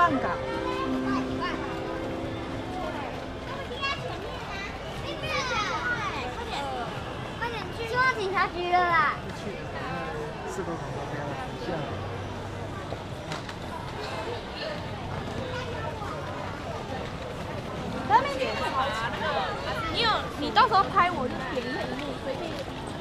浪港。 快点去！说到警察局了啦。 四个广告片了，下。那边点超长的，你到时候拍我就点一个荧幕，随便。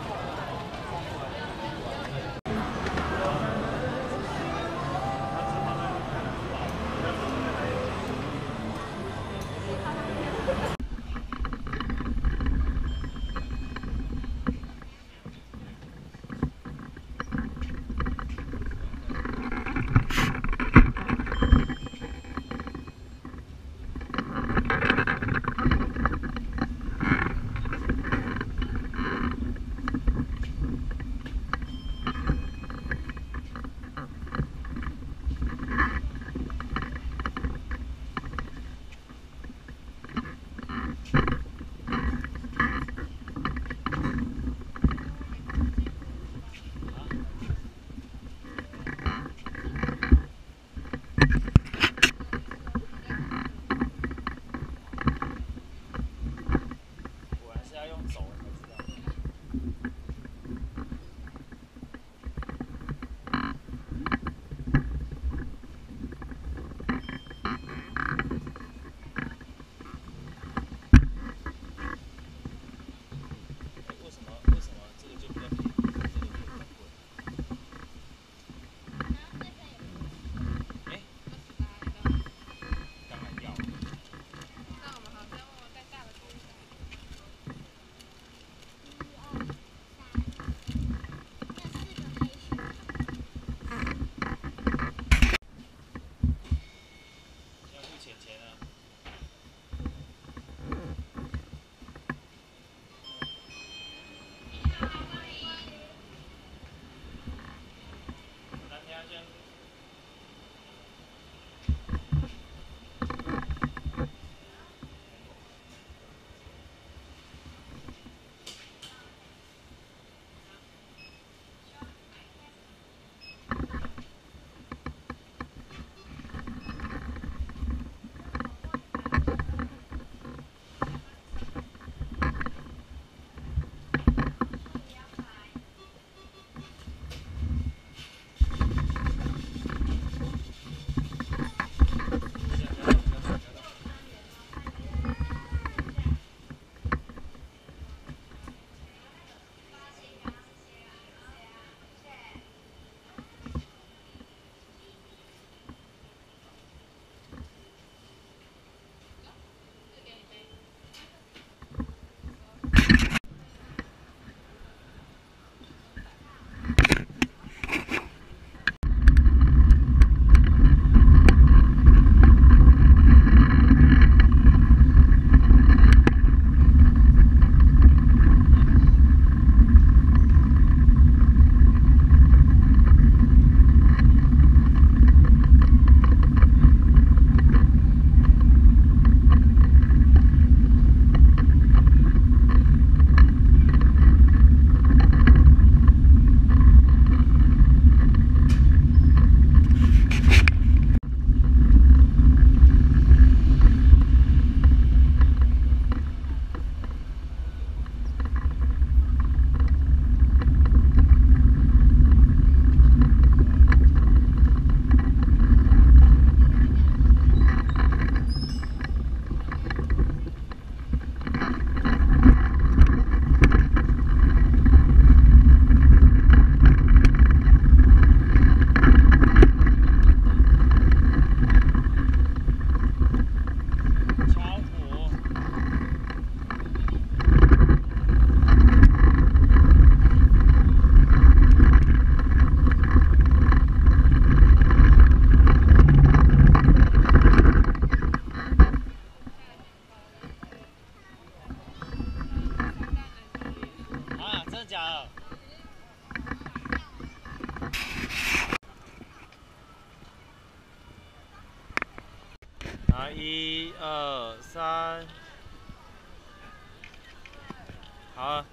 1、2、3，好。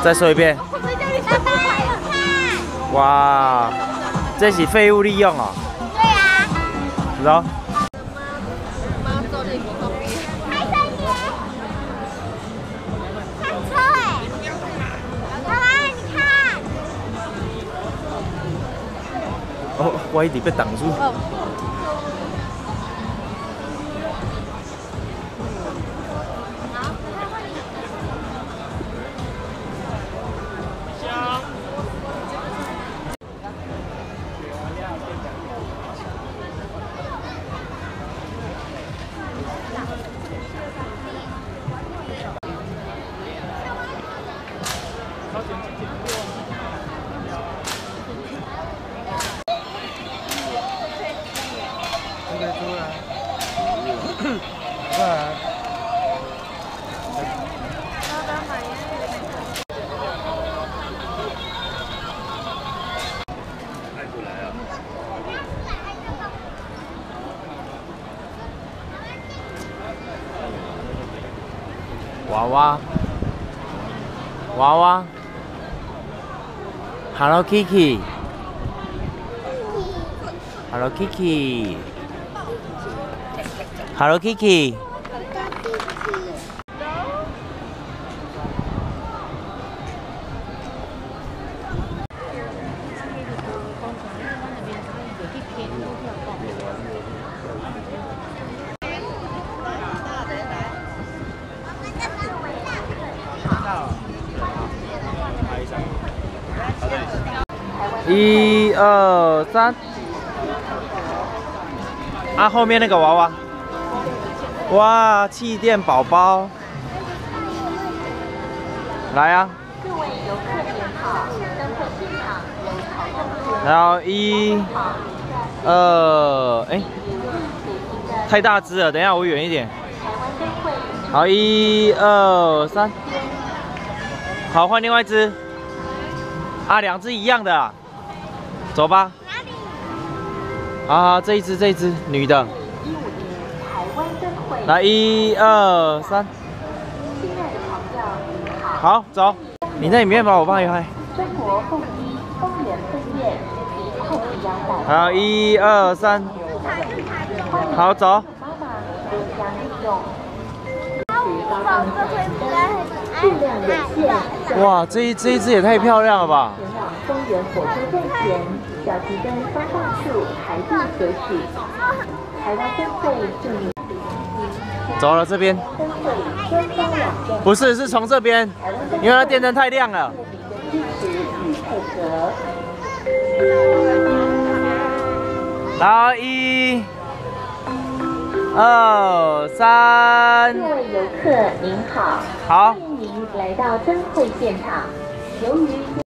再说一遍。 爸爸有看。 哇，这是废物利用哦。 对啊。 走。 开三爷。看车哎。妈妈，你看。 哦，我一直被挡住。娃娃，娃娃 ，Hello Kitty，Hello Kitty，Hello Kitty。1、2、3，啊，后面那个娃娃，哇，气垫宝宝，来啊！各位游客您好，灯会现场由台东然后1、2，哎，太大只了，等一下我远一点。好，1、2、3，好，换另外一只。啊，2只一样的啊。走吧。 哪里？ 啊，这一只女的。来1、2、3。好，走。你在里面吧，我帮你拍。中国凤一丰原分院及太平洋百。好，1、2、3。好，走。哇，这一只也太漂亮了吧！丰原火车站前，小提灯发放处排队合取。台湾灯会证明。走了这边。不是，是从这边，因为它电灯太亮了。然后1、2、3。各位游客您好，好，欢迎您来到灯会现场。由于